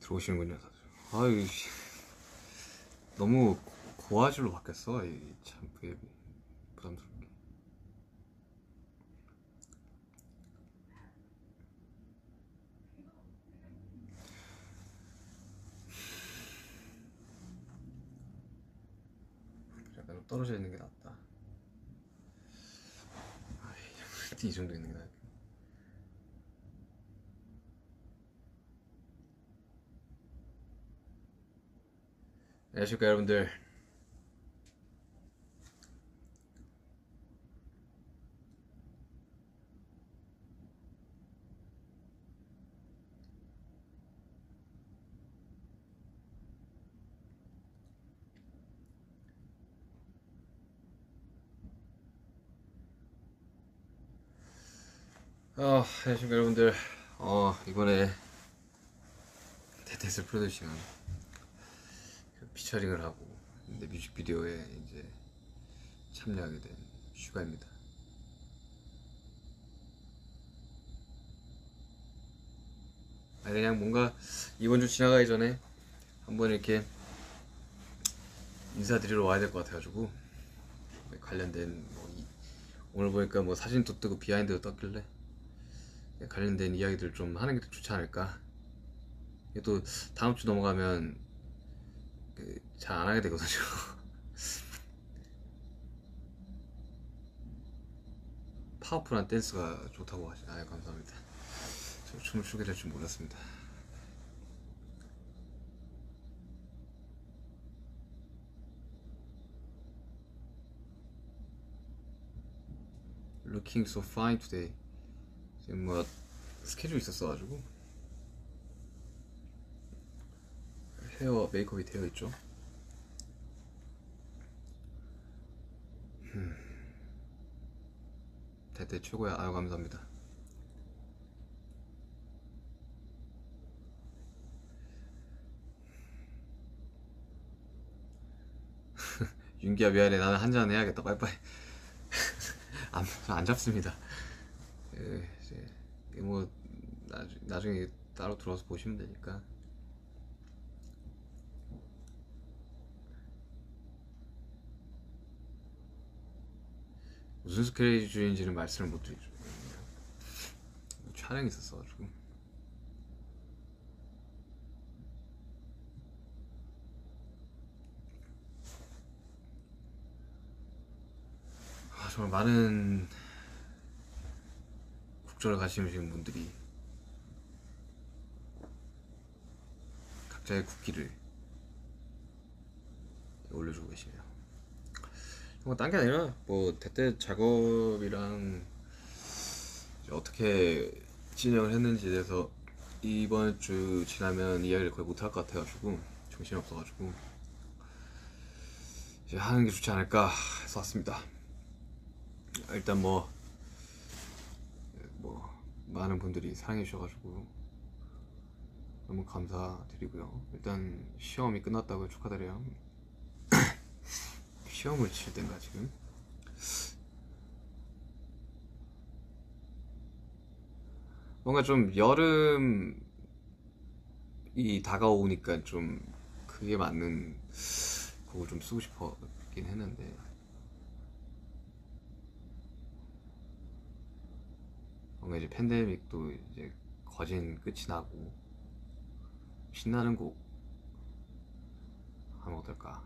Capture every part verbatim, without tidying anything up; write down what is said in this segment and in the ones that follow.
좋으시는군요 다들. 아유 너무 고화질로 바뀌었어. 이 참 그게 부담스럽게. 약간 떨어져 있는 게 낫다. 아이, 이 정도 있는 게 낫다. 안녕하십니까 여러분들. 어, 안녕하십니까 여러분들. 어, 이번에 데트를 프로듀싱한 피처링을 하고 근데 뮤직비디오에 이제 참여하게 된 슈가입니다. 아니 그냥 뭔가 이번 주 지나가기 전에 한번 이렇게 인사드리러 와야 될 것 같아가지고 관련된 뭐 이, 오늘 보니까 뭐 사진도 뜨고 비하인드도 떴길래 관련된 이야기들 좀 하는 게 좋지 않을까. 또 다음 주 넘어가면 그 잘 안 하게 되거든요. 파워풀한 댄스가 좋다고 하시나요? 아유, 감사합니다. 저 춤을 추게 될 줄 몰랐습니다. Looking so fine today. 지금 뭐 스케줄 있었어가지고 헤어 메이크업이 되어 있죠. 음. 대대 최고야. 아유 감사합니다. 윤기야 미안해. 나는 한잔 해야겠다. 빠이빠이. 안, 안 잡습니다. 예, 이제 뭐 나중, 나중에 따로 들어와서 보시면 되니까. 무슨 스케줄인지는 말씀을 못 드리죠. 촬영이 있었어가지고. 아, 정말 많은 국적을 가지신 분들이 각자의 국기를 올려주고 계시네요. 뭐 딴 게 아니라 뭐 대대 작업이랑 어떻게 진행을 했는지에 대해서 이번 주 지나면 이야기를 거의 못할 것 같아가지고 정신이 없어가지고 이제 하는 게 좋지 않을까 해서 왔습니다. 일단 뭐, 뭐 많은 분들이 사랑해 주셔가지고 너무 감사드리고요. 일단 시험이 끝났다고 축하드려요. 시험을 칠 땐가 지금? 뭔가 좀 여름이 다가오니까 좀 그게 맞는 곡을 좀 쓰고 싶었긴 했는데 뭔가 이제 팬데믹도 이제 거진 끝이 나고 신나는 곡 하면 어떨까.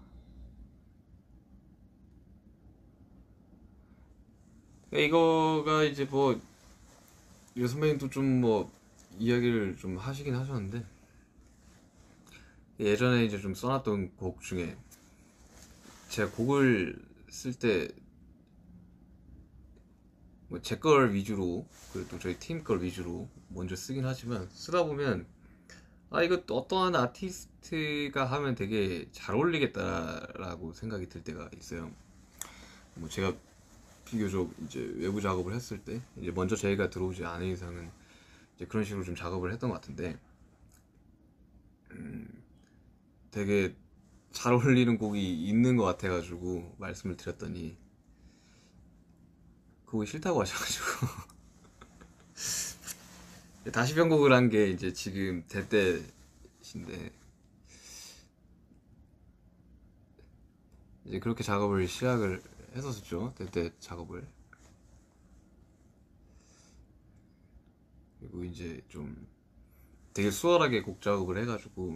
이거가 이제 뭐 유 선배님도 좀 뭐 이야기를 좀 하시긴 하셨는데 예전에 이제 좀 써놨던 곡 중에 제가 곡을 쓸 때 뭐 제 걸 위주로 그리고 또 저희 팀 걸 위주로 먼저 쓰긴 하지만 쓰다 보면 아 이거 어떠한 아티스트가 하면 되게 잘 어울리겠다라고 생각이 들 때가 있어요. 뭐 제가 비교적 이제 외부 작업을 했을 때 이제 먼저 저희가 들어오지 않은 이상은 이제 그런 식으로 좀 작업을 했던 것 같은데 음 되게 잘 어울리는 곡이 있는 것 같아가지고 말씀을 드렸더니 그거 싫다고 하셔가지고 다시 편곡을 한 게 이제 지금 대때 아티스트인데 이제 그렇게 작업을 시작을 했었죠. 그때 작업을. 그리고 이제 좀 되게 수월하게 곡 작업을 해가지고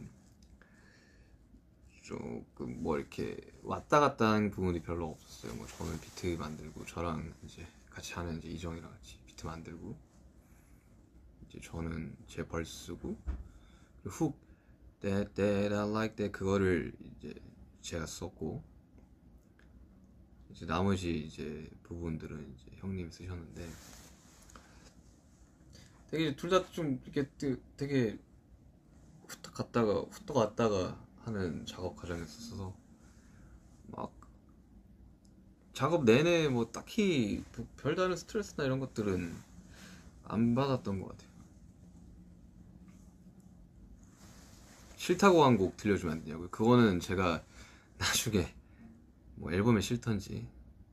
조금 뭐 이렇게 왔다 갔다 하는 부분이 별로 없었어요. 뭐 저는 비트 만들고 저랑 이제 같이 하는 이제 이정이랑 같이 비트 만들고 이제 저는 제 벌 쓰고 훅 that that I like that 그거를 이제 제가 썼고 이제 나머지 이제 부분들은 이제 형님이 쓰셨는데 되게 둘 다 좀 이렇게 되게 후딱 갔다가 후딱 왔다가 하는 작업 과정이었어서 막 작업 내내 뭐 딱히 별다른 스트레스나 이런 것들은 안 받았던 것 같아요. 싫다고 한 곡 들려주면 안 되냐고요? 그거는 제가 나중에 뭐 앨범에 싫던지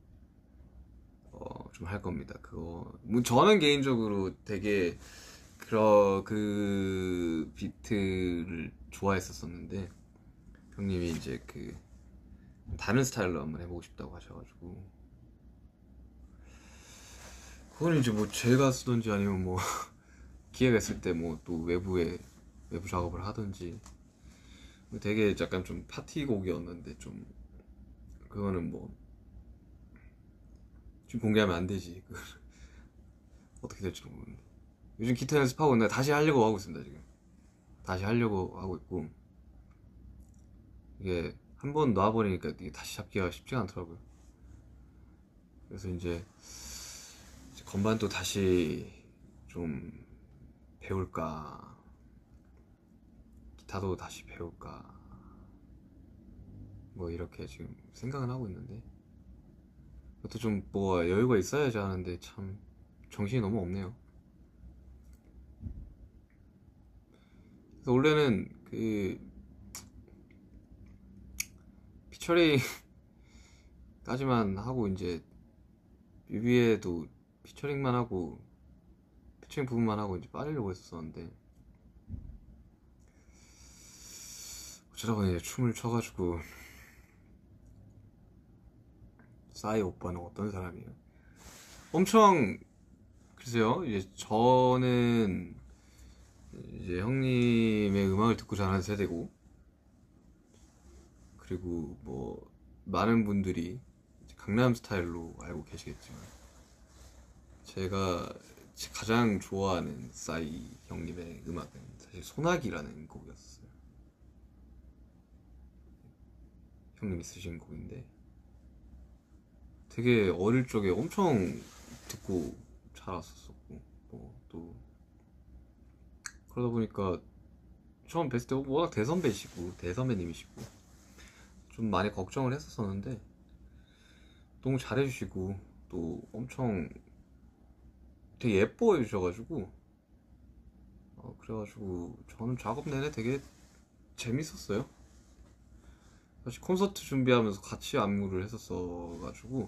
어, 좀 할 겁니다. 그거 뭐 저는 개인적으로 되게 그러 그 비트를 좋아했었었는데 형님이 이제 그 다른 스타일로 한번 해보고 싶다고 하셔가지고 그건 이제 뭐 제가 쓰던지 아니면 뭐 기회가 있을 때 뭐 또 외부에 외부 작업을 하던지 되게 약간 좀 파티곡이었는데 좀 그거는 뭐 지금 공개하면 안 되지. 어떻게 될지는 모르는데 요즘 기타 연습하고 내가 다시 하려고 하고 있습니다. 지금 다시 하려고 하고 있고 이게 한 번 놔버리니까 이게 다시 잡기가 쉽지가 않더라고요. 그래서 이제 건반도 다시 좀 배울까 기타도 다시 배울까 뭐 이렇게 지금 생각은 하고 있는데 그것도 좀 뭐 여유가 있어야지 하는데 참 정신이 너무 없네요. 그래서 원래는 그 피처링까지만 하고 이제 뮤비에도 피처링만 하고 피처링 부분만 하고 이제 빠지려고 했었는데 어쩌다 보니 이제 춤을 춰가지고 싸이 오빠는 어떤 사람이에요? 엄청 글쎄요. 이제 저는 이제 형님의 음악을 듣고 자란 세대고 그리고 뭐 많은 분들이 강남 스타일로 알고 계시겠지만 제가 가장 좋아하는 싸이 형님의 음악은 사실 소나기라는 곡이었어요. 형님이 쓰신 곡인데 되게 어릴 적에 엄청 듣고 자랐었었고 뭐 또 그러다 보니까 처음 뵀을 때 워낙 대선배시고 대선배님이시고 좀 많이 걱정을 했었었는데 너무 잘해주시고 또 엄청 되게 예뻐해 주셔가지고 어, 그래가지고 저는 작업 내내 되게 재밌었어요. 사실 콘서트 준비하면서 같이 안무를 했었어가지고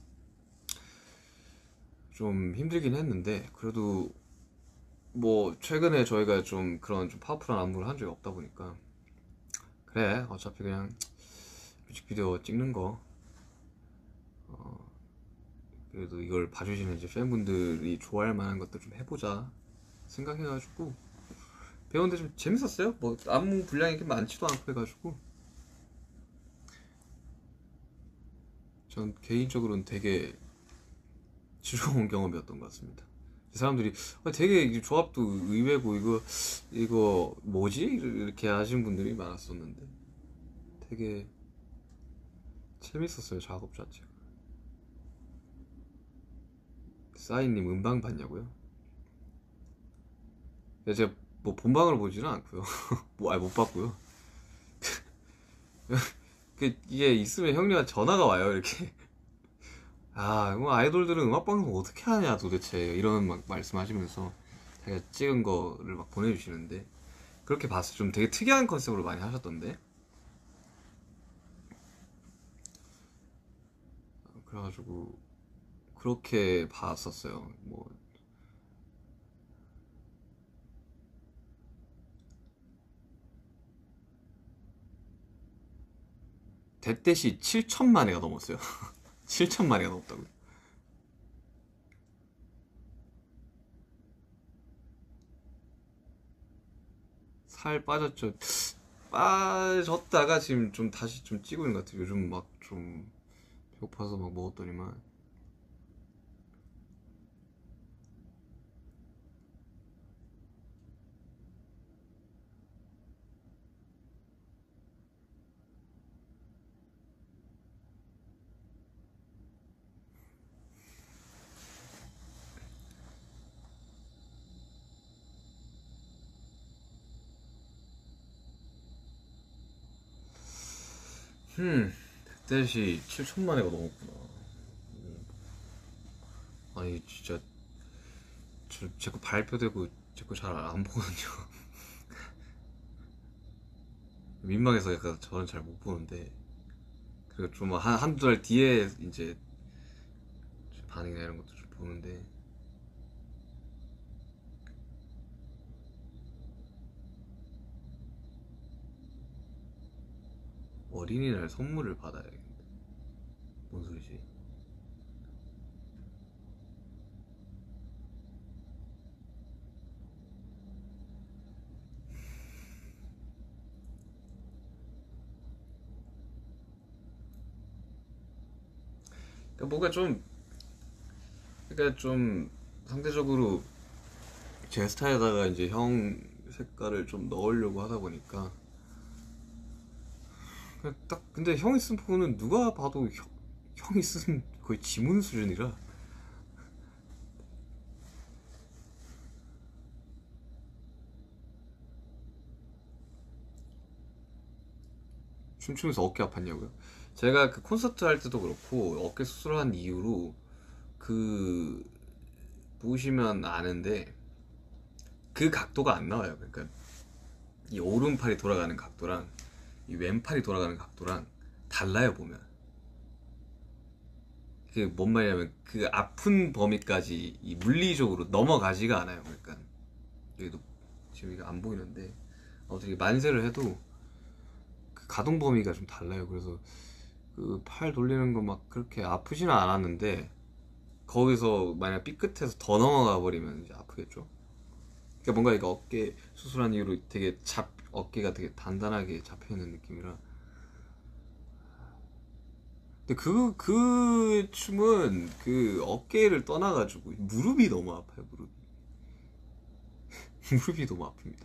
좀 힘들긴 했는데 그래도 뭐 최근에 저희가 좀 그런 좀 파워풀한 안무를 한 적이 없다 보니까 그래 어차피 그냥 뮤직비디오 찍는 거 어, 그래도 이걸 봐주시는 이제 팬분들이 좋아할 만한 것들 좀 해보자 생각해가지고 배웠는데 좀 재밌었어요. 뭐 안무 분량이 그렇게 많지도 않고 해가지고 전 개인적으로는 되게 즐거운 경험이었던 것 같습니다. 사람들이 되게 조합도 의외고 이거 이거 뭐지? 이렇게 하시는 분들이 많았었는데 되게 재밌었어요. 작업 자체가. 싸이님 음방 봤냐고요? 제가 뭐 본방을 보지는 않고요. 뭐, 아니 못 봤고요. 그 이게 있으면 형님한테 전화가 와요 이렇게. 아, 뭐 아이돌들은 음악방송 어떻게 하냐 도대체 이런 막 말씀하시면서 자기가 찍은 거를 막 보내주시는데 그렇게 봤어요. 좀 되게 특이한 컨셉으로 많이 하셨던데 그래가지고 그렇게 봤었어요. 뭐 대댓이 칠천만 회가 넘었어요. 칠천만 회가 넘었다고요. 살 빠졌죠. 빠졌다가 지금 좀 다시 좀 찌고 있는 것 같아요. 요즘 막 좀 배고파서 막 먹었더니만. 음, 대댓이 칠천만 회가 넘었구나. 아니 진짜 저, 제거 발표되고 제 거 잘 안 보거든요. 민망해서 약간 저는 잘 못 보는데, 그리고 좀 한, 한두 달 뒤에 이제 반응이나 이런 것도 좀 보는데, 어린이날 선물을 받아야겠는데. 뭔 소리지? 그러니까 뭔가 좀, 그러니까 좀 상대적으로 제 스타일에다가 이제 형 색깔을 좀 넣으려고 하다 보니까, 그냥 딱, 근데 형이 쓴 폰은 누가 봐도 형, 형이 쓴 거의 지문 수준이라. 춤추면서 어깨 아팠냐고요? 제가 그 콘서트 할 때도 그렇고 어깨 수술한 이후로, 그 보시면 아는데 그 각도가 안 나와요. 그러니까 이 오른팔이 돌아가는 각도랑 이 왼팔이 돌아가는 각도랑 달라요, 보면. 그게 뭔 말이냐면 그 아픈 범위까지 이 물리적으로 넘어가지가 않아요. 그러니까 여기도 지금 이거 안 보이는데 어떻게 만세를 해도 그 가동 범위가 좀 달라요. 그래서 그 팔 돌리는 거 막 그렇게 아프지는 않았는데, 거기서 만약 삐끗해서 더 넘어가 버리면 이제 아프겠죠. 그러니까 뭔가 이거 어깨 수술한 이후로 되게 잡 어깨가 되게 단단하게 잡혀 있는 느낌이라. 근데 그, 그 춤은 그 어깨를 떠나가지고 무릎이 너무 아파요, 무릎이. 무릎이 너무 아픕니다.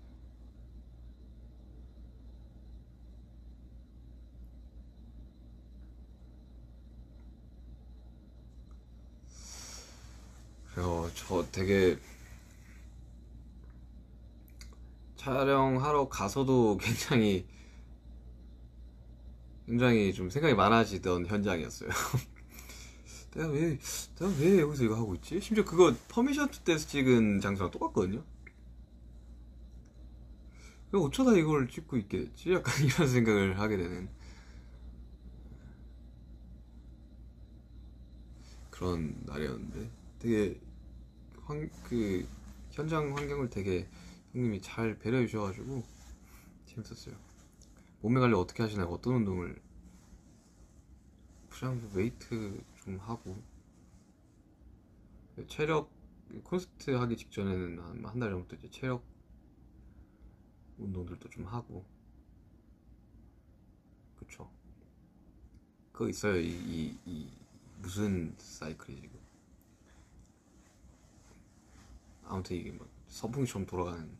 그래서 저 되게 촬영하러 가서도 굉장히, 굉장히 좀 생각이 많아지던 현장이었어요. 내가 왜, 내가 왜 여기서 이거 하고 있지? 심지어 그거 퍼미션 투 때에서 찍은 장소랑 똑같거든요? 왜 어쩌다 이걸 찍고 있게 됐지? 약간 이런 생각을 하게 되는 그런 날이었는데, 되게 환, 그 현장 환경을 되게 형님이 잘 배려해 주셔가지고 재밌었어요. 몸매 관리 어떻게 하시나요? 어떤 운동을? 그냥 뭐 웨이트 좀 하고, 체력, 콘서트 하기 직전에는 한 한 달 전부터 이제 체력 운동들도 좀 하고. 그쵸. 그거 있어요. 이, 이, 이 무슨 사이클이 지금. 아무튼 이게 막 선풍기처럼 돌아가는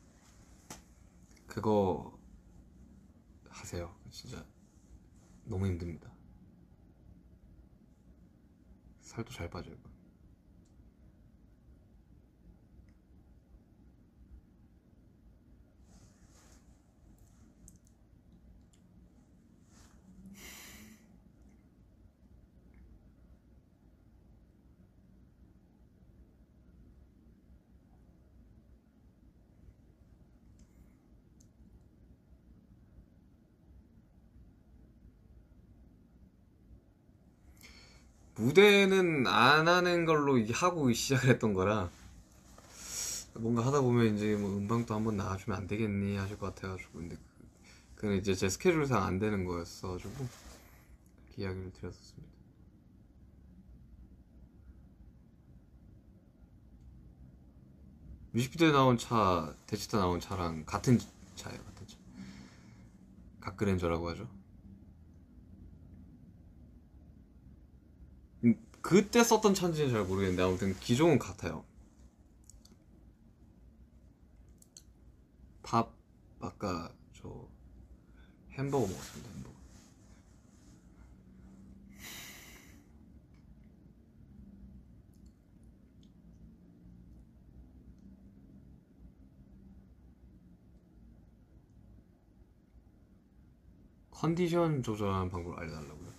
그거 하세요. 진짜 너무 힘듭니다. 살도 잘 빠져요. 무대는 안 하는 걸로 이게 하고 시작을 했던 거라, 뭔가 하다 보면 이제 뭐 음방도 한번 나와주면 안 되겠니 하실 것 같아가지고. 근데 그는 이제 제 스케줄상 안 되는 거였어가지고 그렇게 이야기를 드렸었습니다. 뮤직비디오에 나온 차, 대치타 나온 차랑 같은 차예요. 같은 차. 각그랜저라고 하죠. 음, 그때 썼던 차인지는 잘 모르겠는데 아무튼 기종은 같아요. 밥 아까 저 햄버거 먹었습니다. 햄버거. 컨디션 조절하는 방법을 알려달라고요?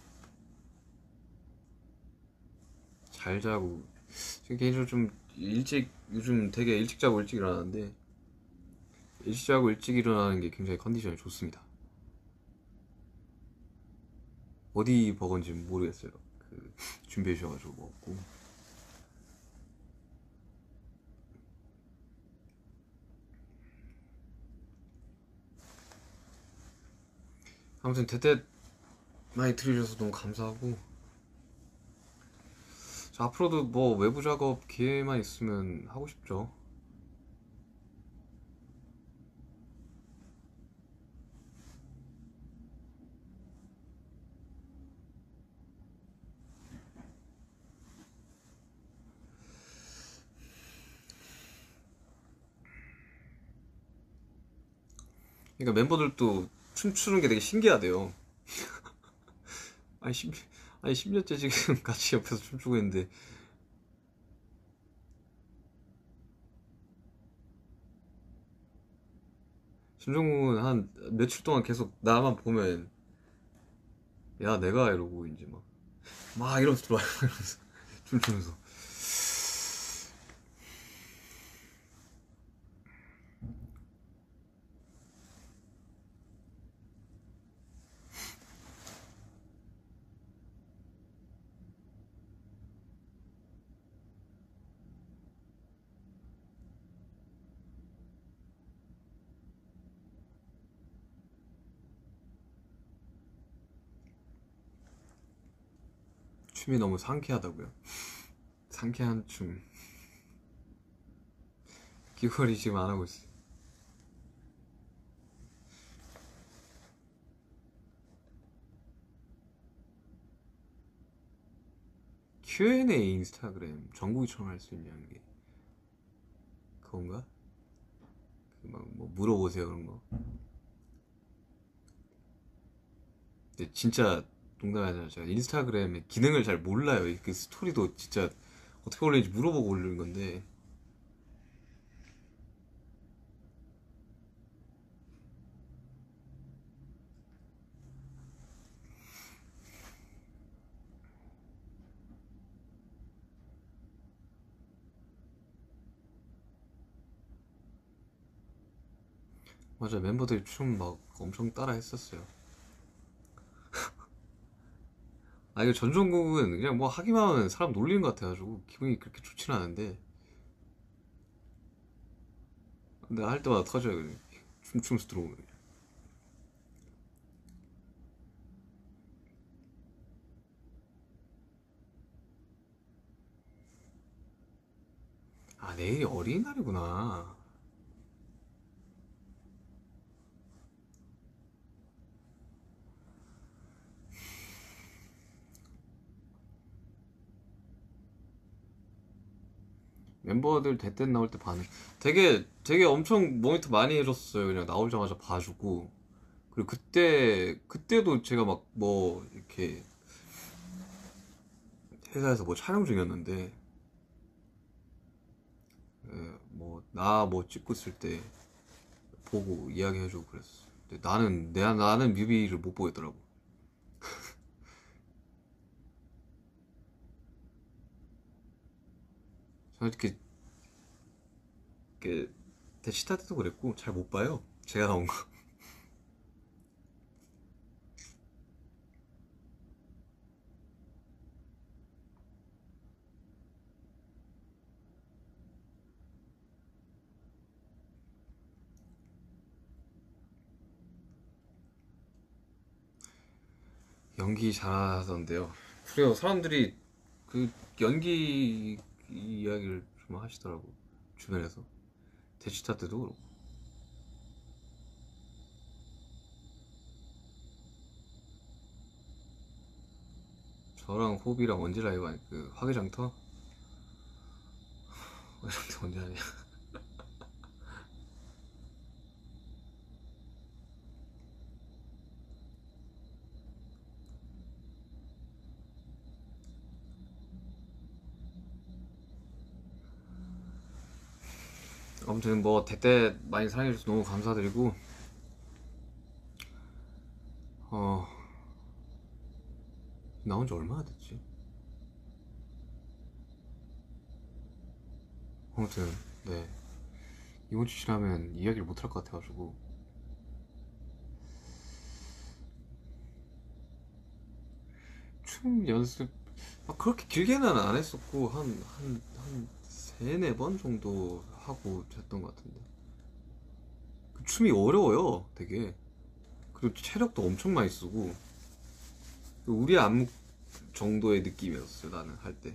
잘 자고 지금 개인적으로 좀 일찍 요즘 되게 일찍 자고 일찍 일어나는데 일찍 자고 일찍 일어나는 게 굉장히 컨디션이 좋습니다. 어디 버거인지 모르겠어요. 그 준비해 주셔가지고 먹고. 아무튼 대대 많이 들으셔서 너무 감사하고 저 앞으로도 뭐 외부 작업 기회만 있으면 하고 싶죠. 그러니까 멤버들도 춤추는 게 되게 신기하대요. 아니 십, 아니 십 년째 지금 같이 옆에서 춤추고 있는데 신종국은 한 며칠 동안 계속 나만 보면 야 내가 이러고 이제 막 막 이러면서 들어와요. 이러면서 춤추면서 춤이 너무 상쾌하다고요. 상쾌한 춤 귀걸이 지금 안 하고 있어요. 큐앤에이 인스타그램 전국이처럼 할 수 있냐는 게 그건가? 그 막 뭐 물어보세요 그런 거. 근데 진짜 농담이 아니라 제가 인스타그램의 기능을 잘 몰라요. 그 스토리도 진짜 어떻게 올리는지 물어보고 올리는 건데 맞아 멤버들이 춤 막 엄청 따라 했었어요. 아 이거 전종국은 그냥 뭐 하기만 하면 사람 놀리는 것 같아가지고 기분이 그렇게 좋지는 않은데 근데 할 때마다 터져요. 그냥. 춤추면서 들어오면 아 내일이 어린이날이구나. 멤버들 대댄 나올 때 반응 되게 되게 엄청 모니터 많이 해줬어요. 그냥 나오자마자 봐주고 그리고 그때 그때도 제가 막 뭐 이렇게 회사에서 뭐 촬영 중이었는데 뭐 나 뭐 찍고 있을 때 보고 이야기해주고 그랬어. 근데 나는 내 나는 뮤비를 못 보겠더라고. 저는 이렇게, 이렇게 대시타 때도 그랬고 잘 못 봐요. 제가 나온 거. 연기 잘하던데요. 그래요. 사람들이 그 연기 이야기를 좀 하시더라고, 주변에서. 대치타 때도 그렇고. 저랑 호비랑 언제 라이브 하니? 그 화개장터? 화개장터 언제 하냐? 아무튼 뭐 대때 많이 사랑해주셔서 너무 감사드리고, 어 나온 지 얼마나 됐지? 아무튼 네, 이번 주 지나면 이야기를 못 할 것 같아가지고. 춤 연습 막 그렇게 길게는 안 했었고, 한 한 한 세네 번 정도 하고 했던 것 같은데. 그 춤이 어려워요, 되게. 그리고 체력도 엄청 많이 쓰고, 우리 안무 정도의 느낌이었어요, 나는 할 때.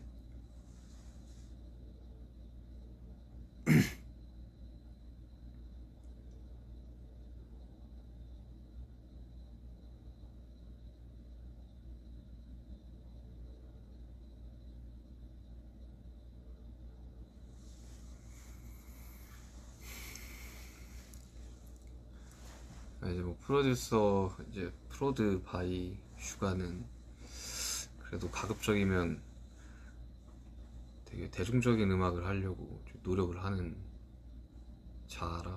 이제 뭐 프로듀서, 이제 프로드 바이 슈가는 그래도 가급적이면 되게 대중적인 음악을 하려고 좀 노력을 하는 자라.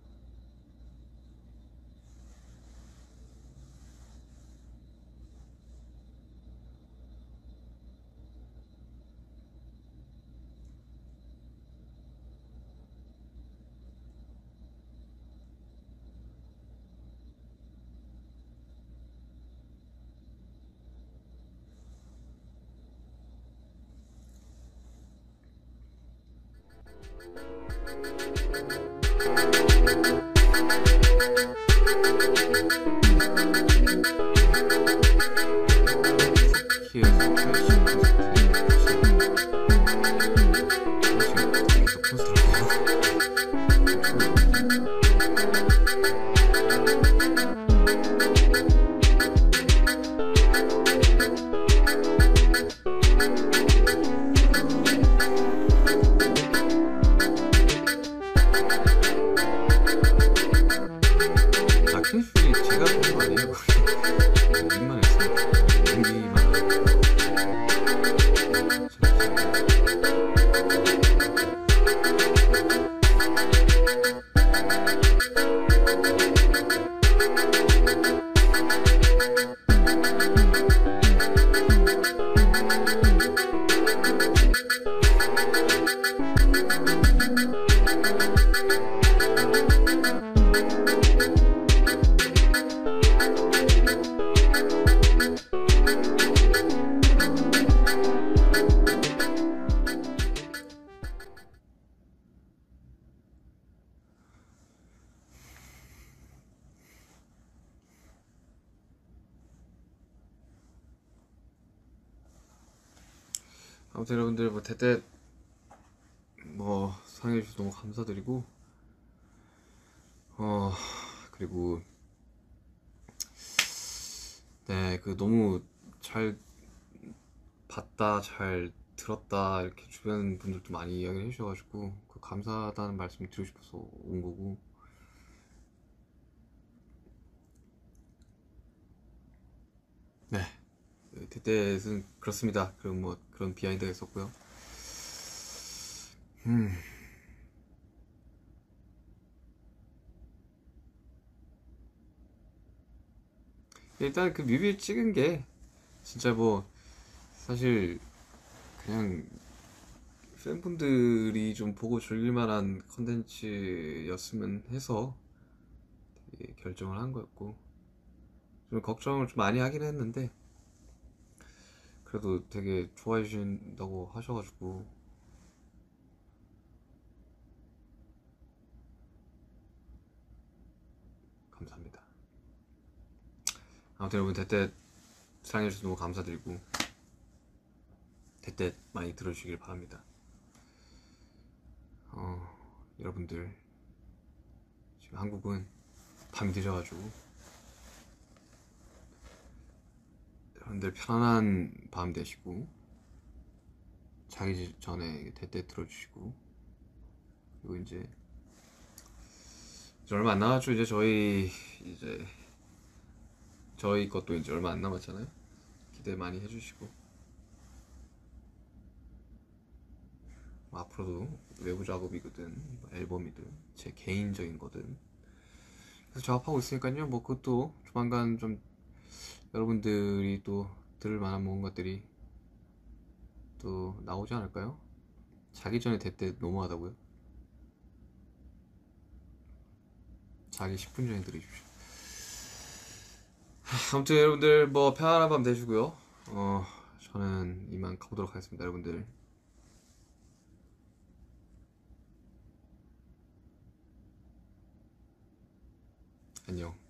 아무튼 여러분들 뭐 대대 뭐 사랑해주셔서 너무 감사드리고, 어 그리고 네, 그 너무 잘 봤다, 잘 들었다, 이렇게 주변 분들도 많이 이야기를 해주셔가지고 그 감사하다는 말씀 드리고 싶어서 온 거고. 네, 대대는 그렇습니다. 그런 뭐 그런 비하인드가 있었고요. 음 일단 그 뮤비 찍은 게 진짜 뭐 사실 그냥 팬분들이 좀 보고 즐길 만한 컨텐츠였으면 해서 되게 결정을 한 거였고, 좀 걱정을 좀 많이 하긴 했는데 그래도 되게 좋아해 주신다고 하셔가지고 감사합니다. 아무튼 여러분 대대 사랑해주셔서 너무 감사드리고 대댓 많이 들어주시길 바랍니다. 어, 여러분들 지금 한국은 밤이 늦어가지고 여러분들 편안한 밤 되시고 자기 전에 대댓 들어주시고, 그리고 이제 이제 얼마 안 남았죠. 이제 저희 이제 저희 것도 이제 얼마 안 남았잖아요. 기대 많이 해주시고, 뭐 앞으로도 외부 작업이거든, 뭐 앨범이든 제 개인적인 거든 그래서 작업하고 있으니까요. 뭐 그것도 조만간 좀 여러분들이 또 들을 만한 뭔가들이 또 나오지 않을까요? 자기 전에 대때 너무하다고요? 자기 십 분 전에 들으십시오. 아무튼 여러분들 뭐 편안한 밤 되시고요. 어 저는 이만 가보도록 하겠습니다. 여러분들 안녕.